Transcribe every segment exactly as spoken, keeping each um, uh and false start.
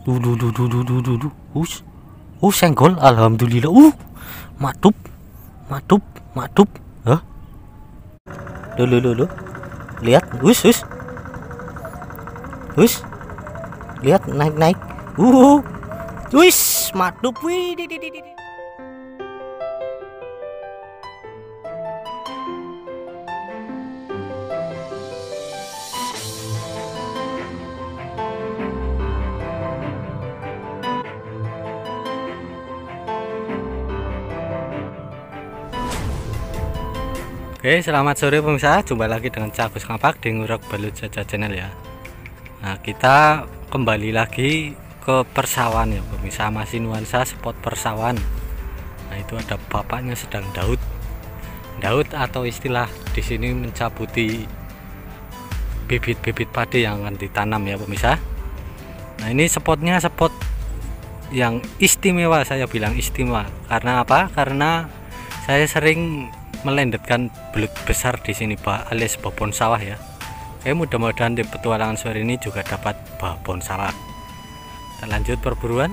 Duh, duh, duh, duh, duh, duh, duh, duh. Us. Oh, senggol. Alhamdulillah. Uh, matup. Matup, matup. Hah? Duh, duh, duh, duh. Lihat. Us, us. Us. Lihat naik-naik. Uh. Wis, matup. Wih, di, di, di, di. Oke, selamat sore pemirsa, jumpa lagi dengan Cagus Ngapak di Ngurek Balut Saja channel ya. Nah, kita kembali lagi ke persawahan ya pemirsa, masih nuansa spot persawahan. Nah, itu ada bapaknya sedang daud. Daud atau istilah di sini mencabuti bibit-bibit padi yang akan ditanam ya pemirsa. Nah, ini spotnya spot yang istimewa, saya bilang istimewa. Karena apa? Karena saya sering melendetkan belut besar di sini Pak, alias babon sawah ya. Oke, mudah-mudahan di petualangan sore ini juga dapat babon sawah. Kita lanjut perburuan.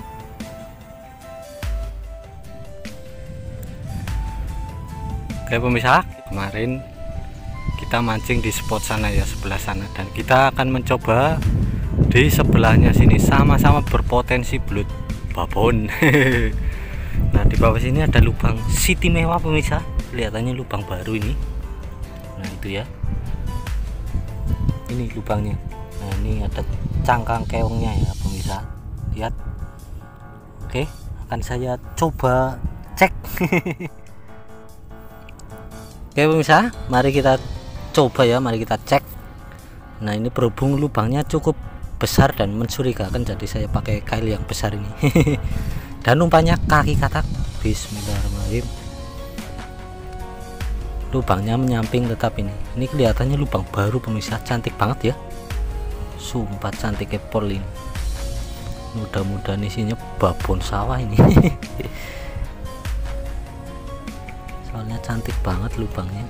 Oke pemirsa, kemarin kita mancing di spot sana ya, sebelah sana, dan kita akan mencoba di sebelahnya sini, sama-sama berpotensi belut babon. Nah, di bawah sini ada lubang Siti Mewah pemirsa, kelihatannya lubang baru ini. Nah, itu ya, ini lubangnya. Nah, ini ada cangkang keongnya ya pemirsa, lihat. Oke, akan saya coba cek. Oke pemirsa, mari kita coba ya, mari kita cek. Nah, ini berhubung lubangnya cukup besar dan mencurigakan, jadi saya pakai kail yang besar ini. Dan umpannya kaki katak. Bismillahirrahmanirrahim. Lubangnya menyamping tetap ini. Ini kelihatannya lubang baru pemirsa, cantik banget ya. Sumpah cantik kepol ini. Mudah-mudahan isinya babon sawah ini. Soalnya cantik banget lubangnya.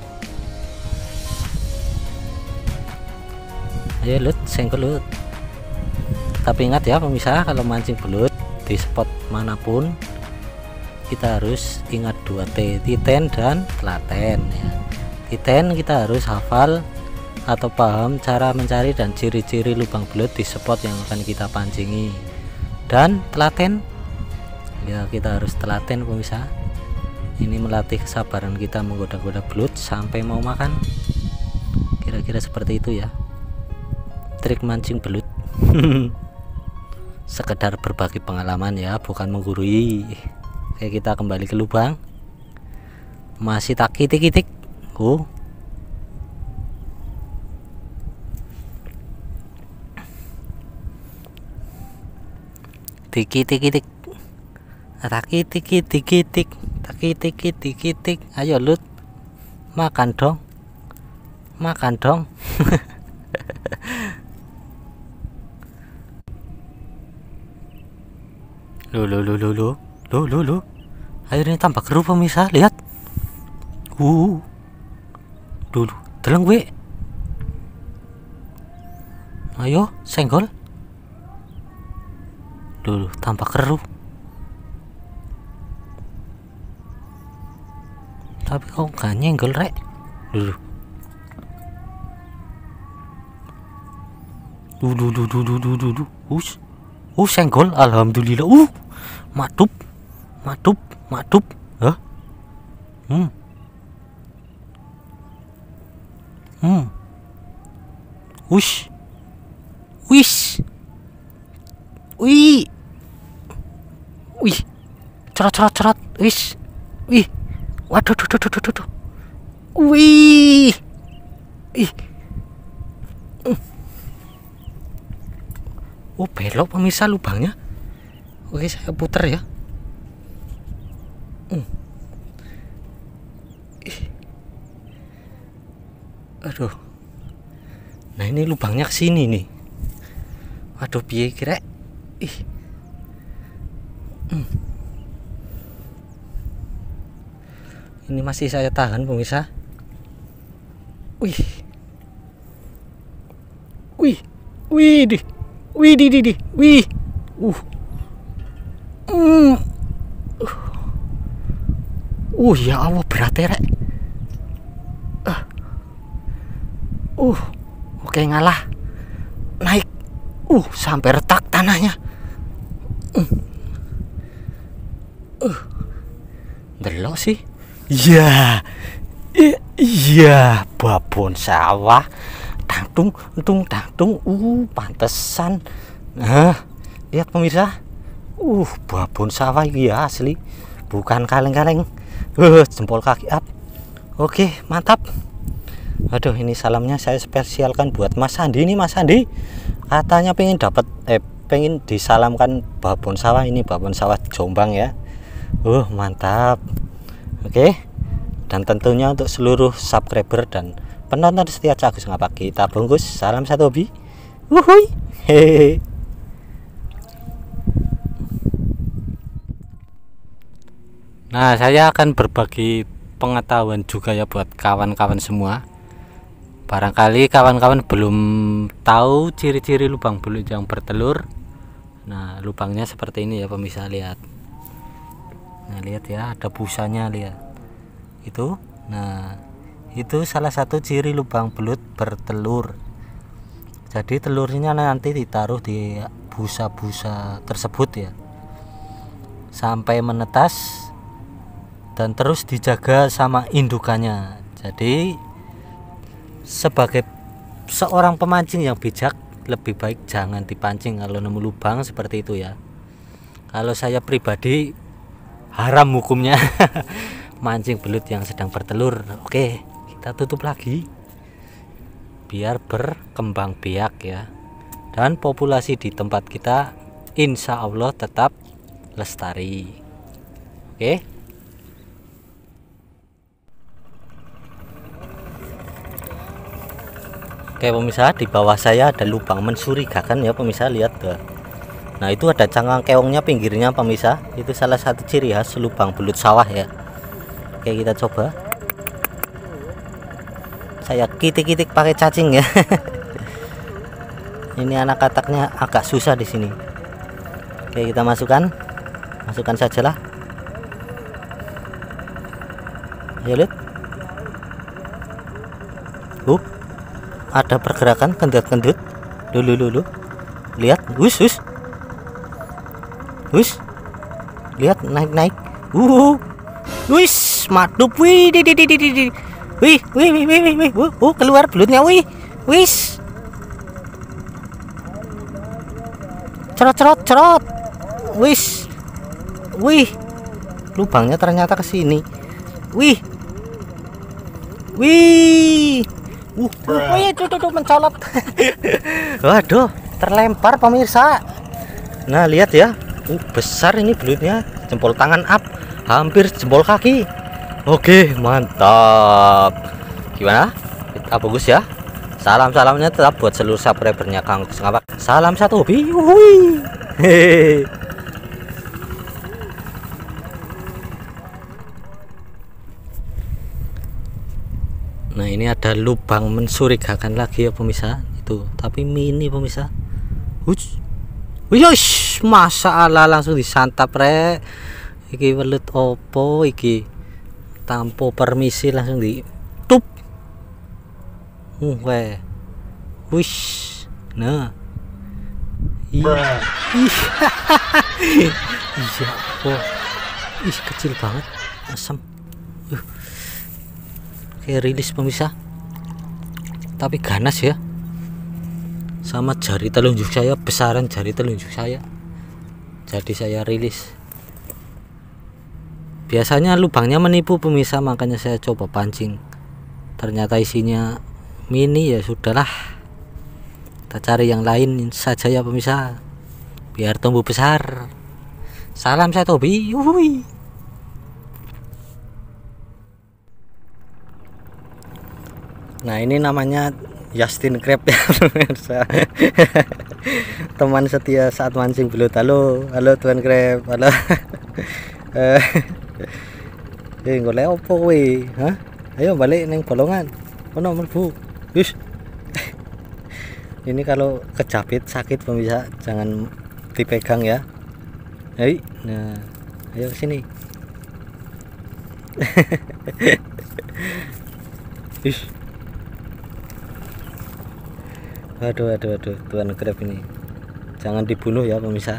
Ayo lut, senggol lut. Tapi ingat ya pemirsa, kalau mancing belut di spot manapun kita harus ingat dua T, titen dan telaten ya. Titen kita harus hafal atau paham cara mencari dan ciri-ciri lubang belut di spot yang akan kita pancingi. Dan telaten ya, kita harus telaten pemirsa. Ini melatih kesabaran kita menggoda-goda belut sampai mau makan. Kira-kira seperti itu ya trik mancing belut. Sekedar berbagi pengalaman ya, bukan menggurui. Oke, kita kembali ke lubang. Masih tak kitik-kitik. Oh. Tikitik-kitik. Tak kitik-kitik-kitik. Tak kitik-kitik-kitik. Ayo lut. Makan dong. Makan dong. Lo lo lo lo lo lo lo lo. Airnya tambah keruh pemirsa, lihat. Uh. Dulu, deleng we. Ayo, senggol. Dulu, tambah keruh. Tapi kok gak nyenggol rek. Dulu. Dulu dulu dulu dulu dulu. Us. Uh, senggol, alhamdulillah. Uh. Matup, matup, matup. Hah? Hmm. Hmm. Wush. Wish. Wih. Wih. Cerat, cerat, cerat. Wish. Wih. Waduh, duh, duh, duh, duh, duh. Wih. Ih. Uh. Oh, belok pemirsa lubangnya. Oke, saya putar ya. Hmm. Ih. Aduh. Nah, ini lubangnya ke sini nih. Waduh, piye kira? Ih. Hmm. Ini masih saya tahan pemirsa. Wih. Wih. Wih, di. Wih, di, di, di. Wih. Uh. Hmm. Uh, ya Allah berat rek. Uh. Uh, oke ngalah. Naik. Uh, sampai retak tanahnya. Uh. Uh. Delok sih. Iya. Iya, babon sawah. Tangtung, tung, tangtung. Uh, pantesan. Nah, lihat pemirsa. Uh, babon sawah ya asli. Bukan kaleng-kaleng. Uh, jempol kaki up. Oke, mantap. Aduh, ini salamnya saya spesialkan buat Mas Andi nih, Mas Andi. Katanya pengen dapat eh pengen disalamkan babon sawah, ini babon sawah Jombang ya. Uh, mantap. Oke. Dan tentunya untuk seluruh subscriber dan penonton setia Cagus Ngapak, kita bungkus salam satu hobi. Wuhui. Hehehe. Nah, saya akan berbagi pengetahuan juga ya buat kawan-kawan semua. Barangkali kawan-kawan belum tahu ciri-ciri lubang belut yang bertelur. Nah, lubangnya seperti ini ya pemirsa, lihat. Nah, lihat ya, ada busanya, lihat. Itu. Nah, itu salah satu ciri lubang belut bertelur. Jadi telurnya nanti ditaruh di busa-busa tersebut ya, sampai menetas. Dan terus dijaga sama indukannya. Jadi sebagai seorang pemancing yang bijak, lebih baik jangan dipancing kalau nemu lubang seperti itu ya. Kalau saya pribadi haram hukumnya mancing belut yang sedang bertelur. Oke, kita tutup lagi biar berkembang biak ya. Dan populasi di tempat kita insya Allah tetap lestari. Oke. Oke pemirsa, di bawah saya ada lubang mencurigakan ya pemirsa, lihat tuh. Nah, itu ada cangkang keongnya pinggirnya pemirsa. Itu salah satu ciri khas lubang belut sawah ya. Oke, kita coba. Saya kitik-kitik pakai cacing ya. Ini anak kataknya agak susah di sini. Oke, kita masukkan. Masukkan sajalah. Ya, lihat. Uh. Ada pergerakan kendut-kendut. Dulu dulu. Lihat, wus wus. Wus. Lihat naik-naik. Uh. Wis, madup wih. Di di di di di. Wih, wih wih wih wih. Uh, uh, keluar belutnya wih. Wis. Cerot cerot cerot. Wis. Wih. Lubangnya ternyata ke sini. Wih. Wih. Uh, uh, wih, tuh, tuh, tuh, mencolot. Waduh, terlempar pemirsa. Nah, lihat ya. Uh, besar ini belutnya. Jempol tangan up, hampir jempol kaki. Oke, mantap. Gimana? Kita bagus ya. Salam-salamnya tetap buat seluruh subscribernya Kang Ngapak. Salam satu hobi. Wuhui. Hehehe. Nah, ini ada lubang mencurigakan lagi ya pemirsa. Itu, tapi mini pemirsa. Hush. Wish, masa Allah langsung disantap rek. Iki welut opo iki? Tanpa permisi langsung di tup. Uh, weh. Wish. Nah. Iya. Iya, oh. Ih, kecil banget. Asam. Uh. Kayak rilis pemirsa, tapi ganas ya, sama jari telunjuk saya, besaran jari telunjuk saya, jadi saya rilis. Biasanya lubangnya menipu pemirsa, makanya saya coba pancing, ternyata isinya mini. Ya sudahlah, kita cari yang lain saja ya pemirsa, biar tumbuh besar. Salam saya Tobi. Uhuy. Nah, ini namanya Justin Crab ya pemirsa. Teman setia saat mancing belut. Halo, halo Tuan Crab. Halo. Eh, eh golek opo kowe? Hah? Ayo balik neng bolongan. Ono mlebu. Wis. Ini kalau kejepit sakit pemirsa, jangan dipegang ya. Hei. Nah, ayo sini. Ih. Aduh, aduh, aduh, tuan grab ini. Jangan dibunuh ya pemirsa.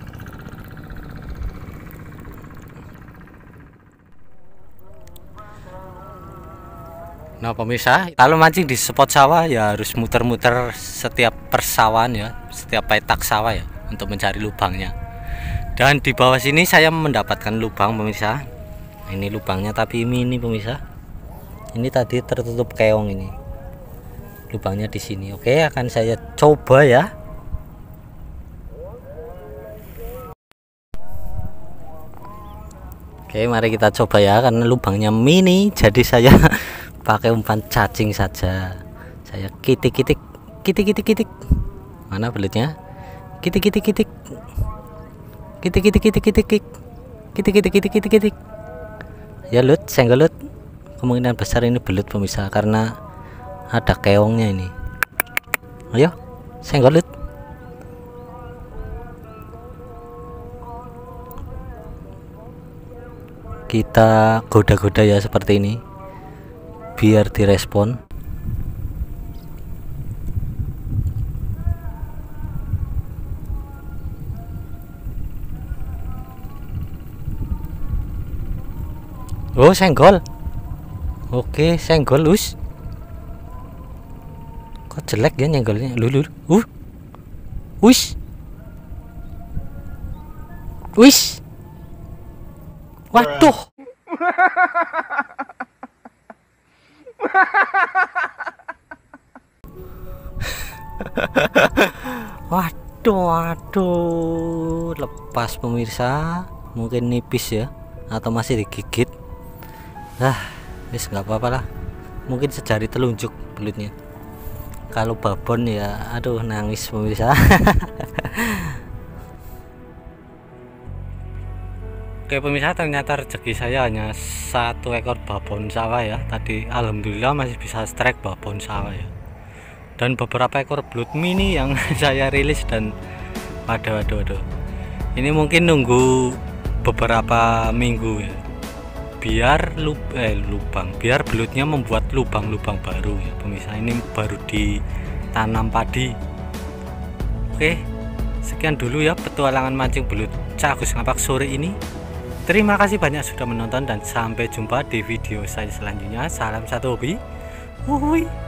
Nah pemirsa, kalau mancing di spot sawah ya harus muter-muter setiap persawahan ya, setiap petak sawah ya, untuk mencari lubangnya. Dan di bawah sini saya mendapatkan lubang pemirsa. Ini lubangnya tapi mini pemirsa. Ini tadi tertutup keong ini. Lubangnya di sini. Oke, akan saya coba ya. Oke, mari kita coba ya, karena lubangnya mini jadi saya pakai umpan cacing saja. Saya kitik-kitik, kitik-kitik-kitik. Mana belutnya? Kitik-kitik-kitik. Kitik-kitik-kitik-kitik. Kitik-kitik-kitik-kitik. Ya lut, senggolut. Kemungkinan besar ini belut pemirsa karena ada keongnya ini. Ayo, senggolut. Kita goda-goda ya seperti ini biar direspon. Oh, senggol. Oke, senggol us. Kok jelek ya nyenggolnya? Lulu. Uh. Wis. Wis. Waduh. Waduh, waduh, lepas pemirsa, mungkin nipis ya, atau masih digigit. Ah, wis nggak apa-apa lah, mungkin sejari telunjuk belutnya. Kalau babon ya, aduh nangis pemirsa. Oke pemirsa, ternyata rezeki saya hanya satu ekor babon sawah ya. Tadi alhamdulillah masih bisa strike babon sawah ya. Dan beberapa ekor belut mini yang saya rilis dan waduh waduh waduh. Ini mungkin nunggu beberapa minggu ya. Biar lub eh, lubang, biar belutnya membuat lubang-lubang baru ya pemirsa. Ini baru ditanam padi. Oke, sekian dulu ya petualangan mancing belut Cak Agus Ngapak sore ini. Terima kasih banyak sudah menonton dan sampai jumpa di video saya selanjutnya. Salam satu hobi. Wuhui.